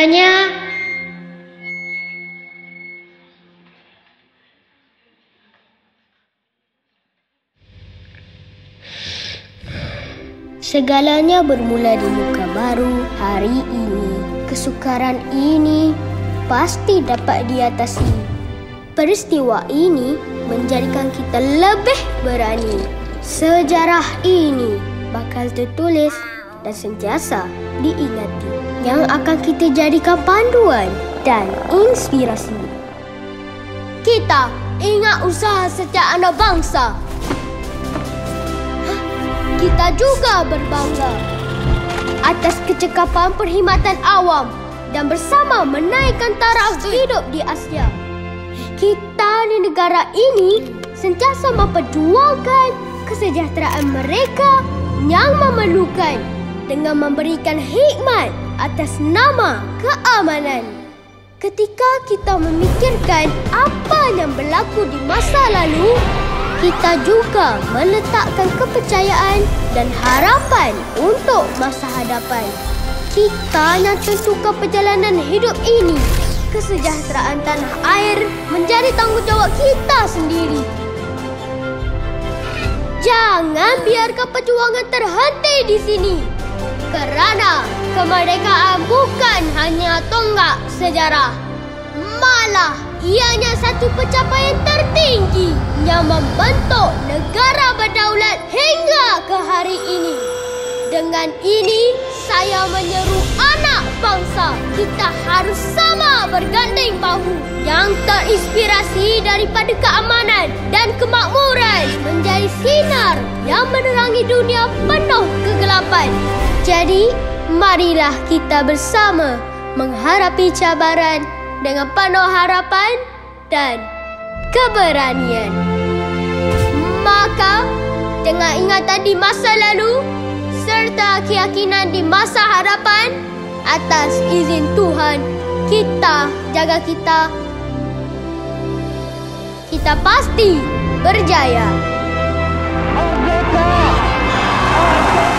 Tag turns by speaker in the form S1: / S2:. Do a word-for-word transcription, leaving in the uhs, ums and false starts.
S1: segalanya. Segalanya bermula di muka baru hari ini. Kesukaran ini pasti dapat diatasi. Peristiwa ini menjadikan kita lebih berani. Sejarah ini bakal tertulis dan sentiasa diingati, yang akan kita jadikan panduan dan inspirasi. Kita ingat usaha setiap anak bangsa. Kita juga berbangga atas kecekapan perkhidmatan awam dan bersama menaikkan taraf hidup di Asia. Kita di negara ini sentiasa memperjuangkan kesejahteraan mereka yang memerlukan dengan memberikan khidmat atas nama keamanan. Ketika kita memikirkan apa yang berlaku di masa lalu, kita juga meletakkan kepercayaan dan harapan untuk masa hadapan. Kita yang tentukan perjalanan hidup ini. Kesejahteraan tanah air menjadi tanggungjawab kita sendiri. Jangan biarkan perjuangan terhenti di sini. Kerana kemerdekaan bukan hanya tonggak sejarah. Malah ianya satu pencapaian tertinggi yang membentuk negara berdaulat hingga ke hari ini. Dengan ini, saya menyeru anak bangsa, kita harus sama bergandeng bahu, yang terinspirasi daripada keamanan dan kemakmuran menjadi sinar yang menerangi dunia penuh kegelapan. Jadi, marilah kita bersama menghadapi cabaran dengan penuh harapan dan keberanian. Maka, dengan ingatan di masa lalu serta keyakinan di masa hadapan, atas izin Tuhan, kita jaga kita, kita pasti berjaya.